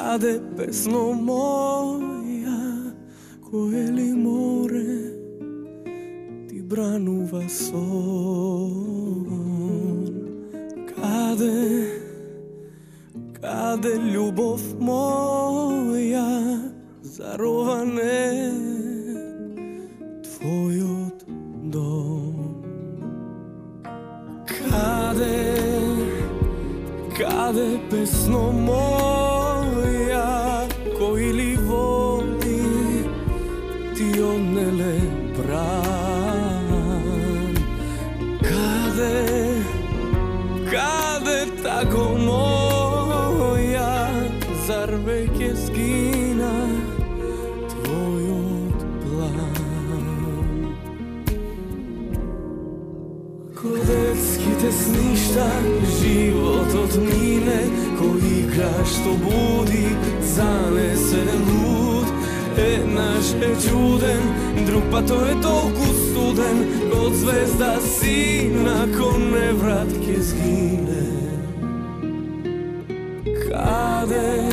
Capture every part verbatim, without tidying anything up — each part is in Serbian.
Kade pesno moja, koje li more ti branuva son. Kade, kade ljubov moja, zarovane tvojot dom. Kade, kade pesno moja, koji li vodi ti onele bran. Kade, kade tako moja, zar veke zgina tvojot plan. Ko detski te sništa, život odmine, ko igraš to budi, zanesen lud. E, naš je čuden, drug pa to je toliko studen, kod zvezda si nakon nevratke zgine. Kade,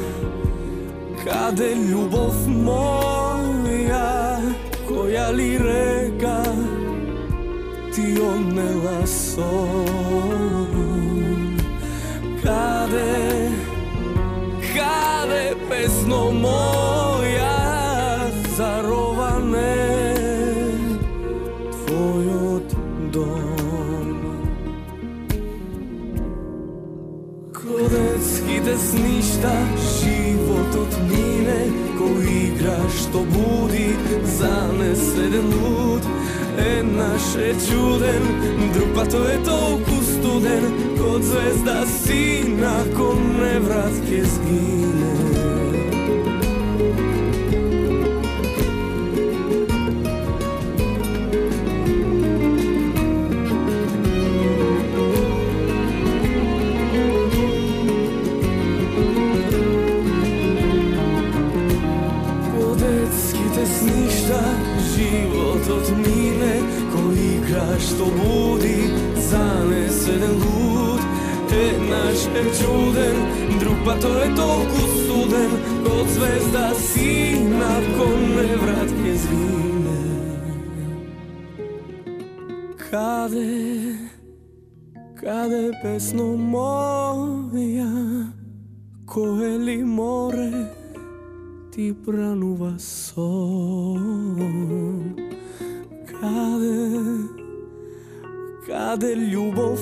kade ljubov moja, koja li reka ti odnela son. Kade, kade pesno moja, zarovane tvojot dom. Ko detski te sništa, život odmine, ko igraš to budi, zanesen lud. E, naš je čuden, drug pa to je toliko studen, kod zvezda si nakon nevratke zgine. Ništa, život odmine, ko igraš to budi, zanesen lud. E, naš je čuden, drug pa to je toliko studen, kod zvezda si nakon nevratke zgine. Kade, kade pesno moja, koje li more ti branuva son. Kade, kade ljubov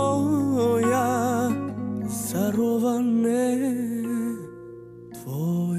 moja, zarovane tvoj